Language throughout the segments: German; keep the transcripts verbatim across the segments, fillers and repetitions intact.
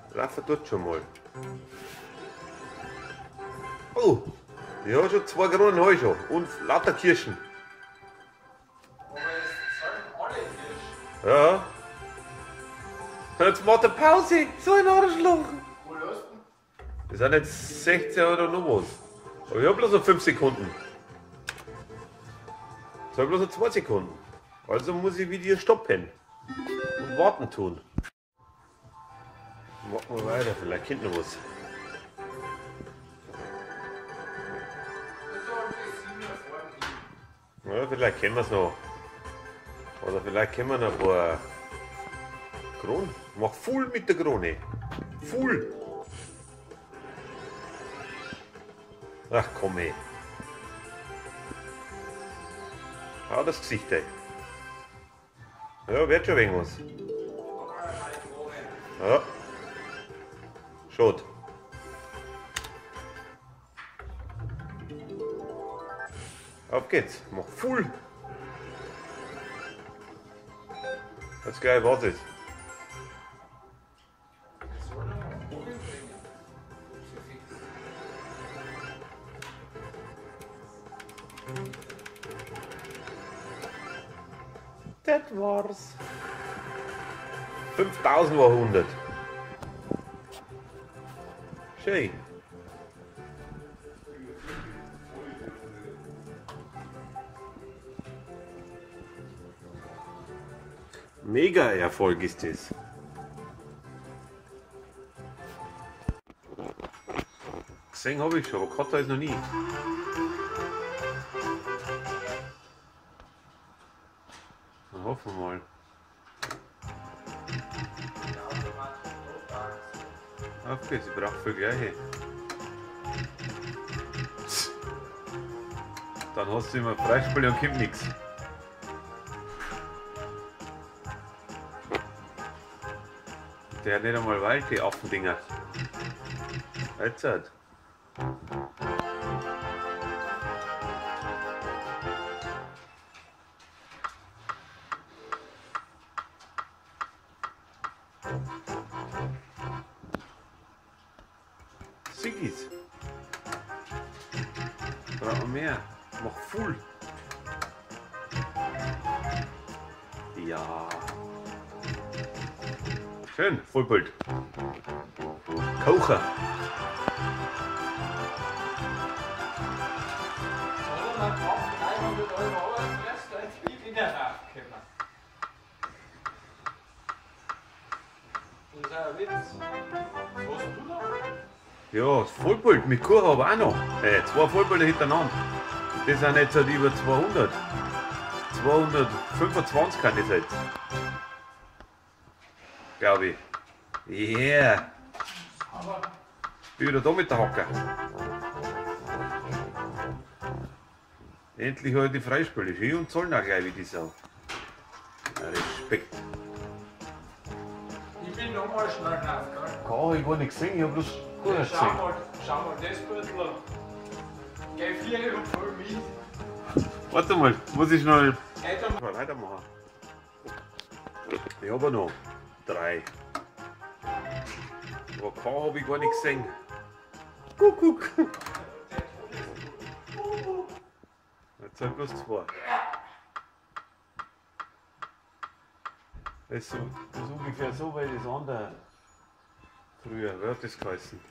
Laufen dort schon mal. Oh, ja, schon zwei Kronen habe ich schon. Und lauter Kirschen. Aber es sollen alle Kirschen. Ja. Jetzt macht er Pause. So ein Arschloch. Wo lässt du? Das sind jetzt sechzehn oder noch was. Aber ich habe bloß noch fünf Sekunden. Ich habe bloß noch zwei Sekunden. Also muss ich wieder stoppen. Und warten tun. Machen wir weiter, vielleicht kommt noch was. Ja, vielleicht kennen wir es noch. Oder vielleicht kennen wir noch ein paar Kronen. Mach voll mit der Krone. Voll. Ach komm ey. Hau das Gesicht ey. Ja, wird schon irgendwas. Ja. Schaut. Auf geht's. Mach voll. Jetzt gleich wartet. Das war's. fünftausend war hundert. Schön. Mega Erfolg ist das. Gesehen habe ich schon, aber Katar ist noch nie. Dann hoffen wir mal. Auf geht's, ich brauche viel gleiche. Dann hast du immer Freispiel und kommt nichts. Der hat nicht einmal Wald, die Affendinger. Jetzt halt. Siggis. Brauchen wir mehr. Mach voll. Ja. Schön, Vollbild. Kocher. Oder man braucht dreihundert Euro Arbeitspreis, da jetzt bin ich wieder raufgekommen. Das ist ein Witz. Was hast du noch? Ja, das Vollbild mit Kuchen aber auch noch. Äh, zwei Vollbilder hintereinander. Und das sind jetzt halt über zweihundert. zweihundertfünfundzwanzig kann das jetzt. Glaube ich. Yeah. Bin wieder da mit der Hocker. Endlich habe ich die Freispiele. Schön und zahlen auch gleich wie die Sau. Ja, Respekt. Ich bin nochmal schnell rauf, gell? Oh, ich war nicht gesehen, ich habe bloß gut Ja, gesehen. schau mal, schau mal, das Viertel. Geh vier und voll mit. Warte mal, muss ich schnell Geht einmal. mal weitermachen. Ich habe noch drei. Aber keinen habe ich gar nicht gesehen. Kuckuck. Jetzt sind bloß zwei. Das ist, so, das ist ungefähr so, weil das andere früher, wer hat das geheißen?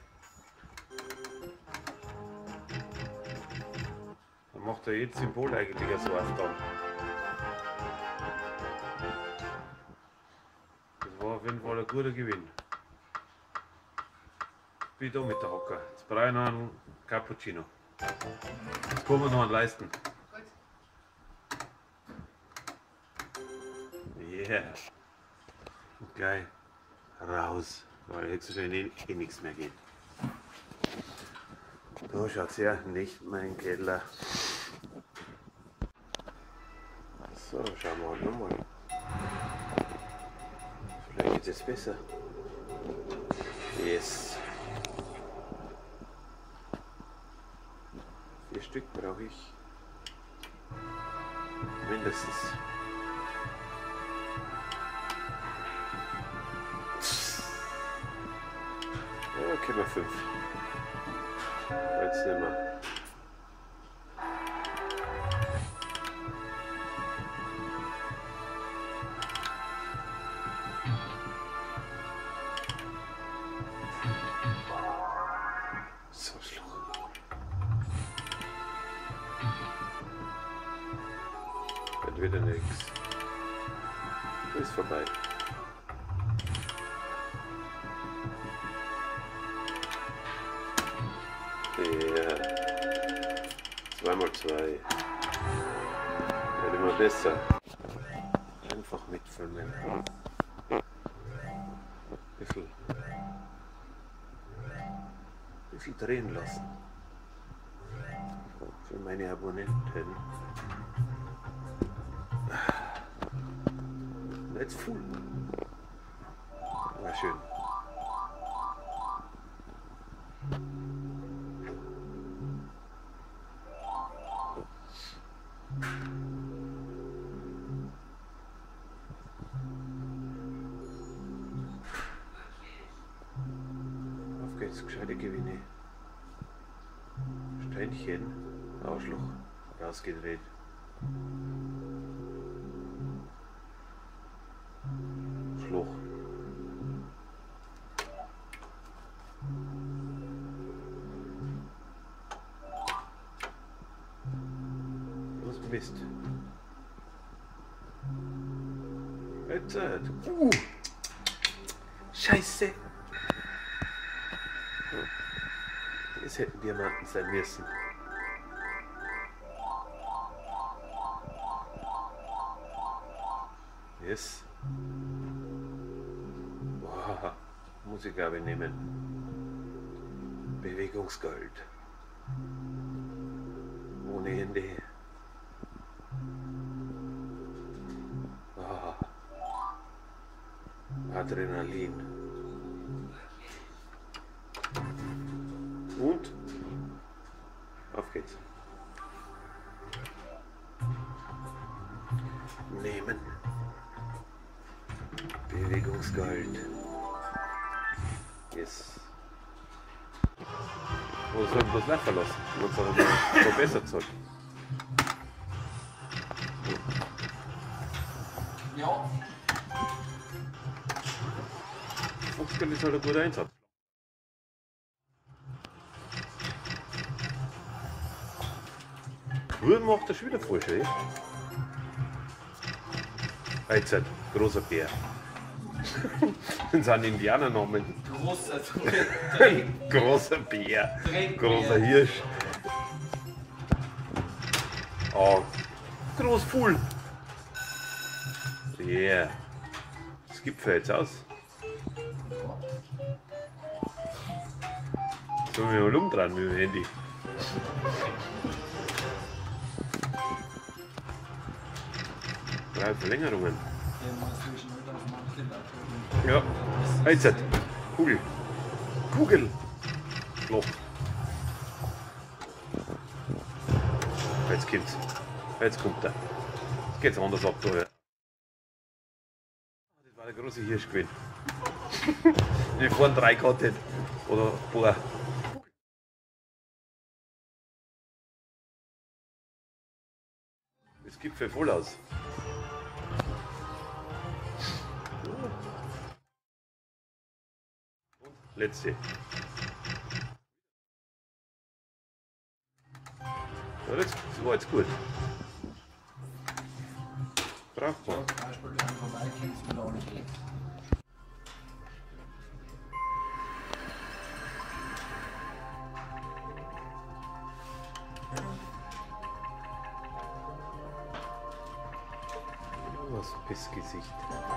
Dann macht er jetzt Symbol eigentlich so auf dann. Das war auf jeden Fall ein guter Gewinn. Bin da mit der Hocker. Jetzt brauche ich noch einen Cappuccino. Jetzt können wir noch einen leisten. Yeah. Und gleich raus, weil jetzt so eh, eh nichts mehr geht. Da schaut's her, nicht mein Keller. So, schauen wir halt nochmal. Vielleicht geht's jetzt besser. Yes. Vier Stück brauche ich. Mindestens. Komma fünf. Jetzt nicht mehr. So, Schluck. Wird wieder nichts. Ist vorbei. Ja. zwei mal zwei. Wird immer besser. Einfach mitfilmen. Bisschen, bisschen drehen lassen. Für meine Abonnenten. Jetzt full. War schön. Auf geht's, gescheite Gewinne. Steinchen, Arschloch, rausgedreht. Schluch. Was Mist. Jetzt, äh, uh. Scheiße. Es hätten Diamanten sein müssen. Yes. Boah, muss ich glaube ich nehmen. Bewegungsgold. Ohne Ende. Ah. Adrenalin. Und auf geht's. Nehmen. Bewegungsgold. Yes. Wo soll das Leid verlassen? Und so verbessert soll. Ja. Fuchsgeld ist halt ein guter Einsatz. Wurm macht er schon wieder voll schön. Jetzt ein großer Bär. Das sind Indianernamen. Großer Großer Bär. Dreckbär. Großer Hirsch. Oh, groß Full. Yeah. Das gibt für jetzt aus. So wie mal umdrehen mit dem Handy. Drei Verlängerungen. Ja. Jetzt. Kugel. Kugel. Loch. Jetzt kommt's. Jetzt kommt er. Jetzt geht's anders ab da. Das war der große Hirsch gewesen. Ich vorhin drei gehabt hätte. Oder ein paar. Es gibt für voll aus. Letzte. Ja, das war jetzt gut. Brauchbar. Zum Beispiel, wenn du vorbeikommst mit allen Geld. Was fürs Gesicht.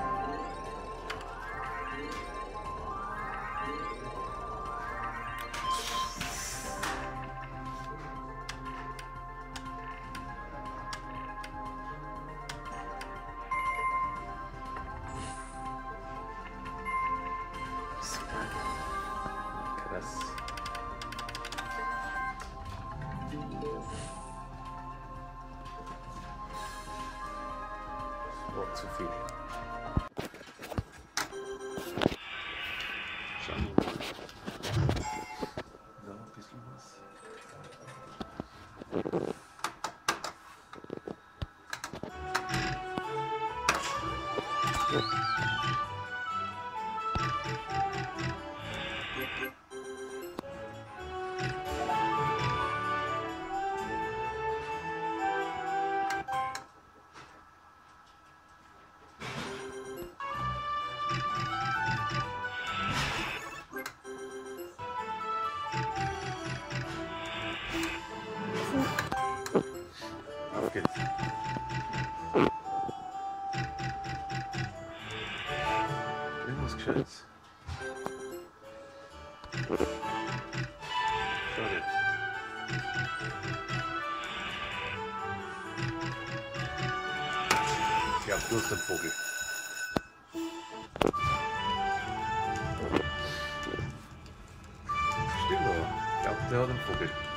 Krass. War zu viel. Schauen wir mal. Schönes. Schade. Ich glaube, du hast den Vogel. Stimmt aber. Ich glaube, der hat einen Vogel.